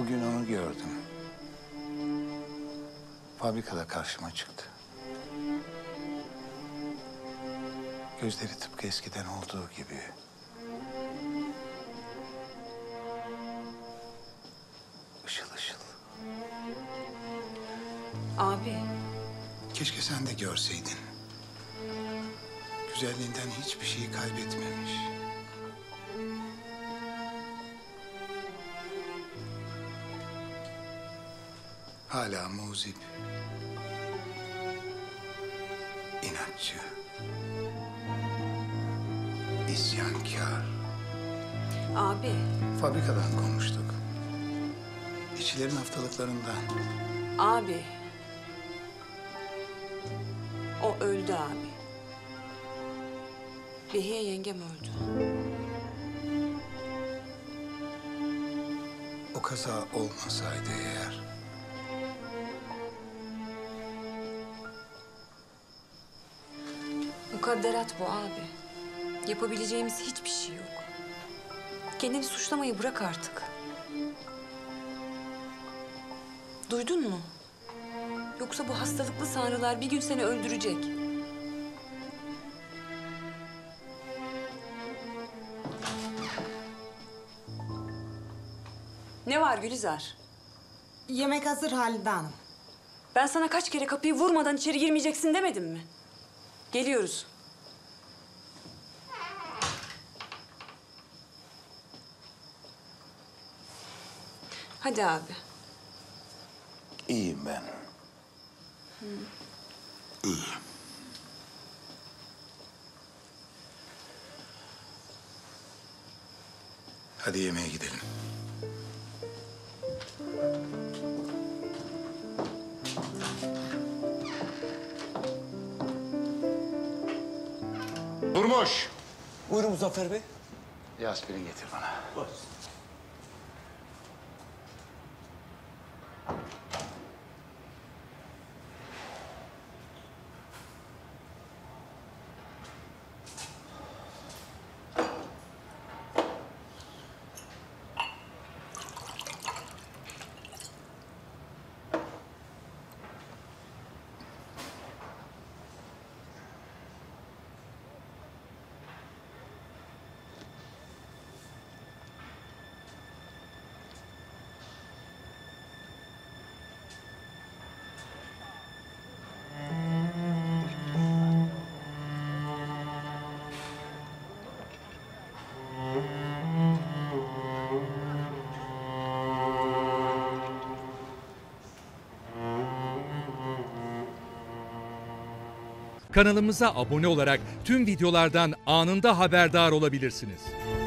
Bugün onu gördüm. Fabrikada karşıma çıktı. Gözleri tıpkı eskiden olduğu gibi. Işıl ışıl. Abi. Keşke sen de görseydin. Güzelliğinden hiçbir şeyi kaybetmemiş. Hala muzip. İnatçı. İsyankar. Abi. Fabrikadan konuştuk. İşçilerin haftalıklarından. Abi. O öldü abi. Behiye yengem öldü. O kaza olmasaydı eğer... Mukadderat bu abi. Yapabileceğimiz hiçbir şey yok. Kendini suçlamayı bırak artık. Duydun mu? Yoksa bu hastalıklı sanrılar bir gün seni öldürecek. Ne var Gülizar? Yemek hazır Halide Hanım. Ben sana kaç kere kapıyı vurmadan içeri girmeyeceksin demedim mi? Geliyoruz. Hadi abi. İyiyim ben. İyiyim. Hadi yemeğe gidelim. Durmuş. Buyurun Muzaffer Bey. Bir aspirin getir bana. Buyurun. Kanalımıza abone olarak tüm videolardan anında haberdar olabilirsiniz.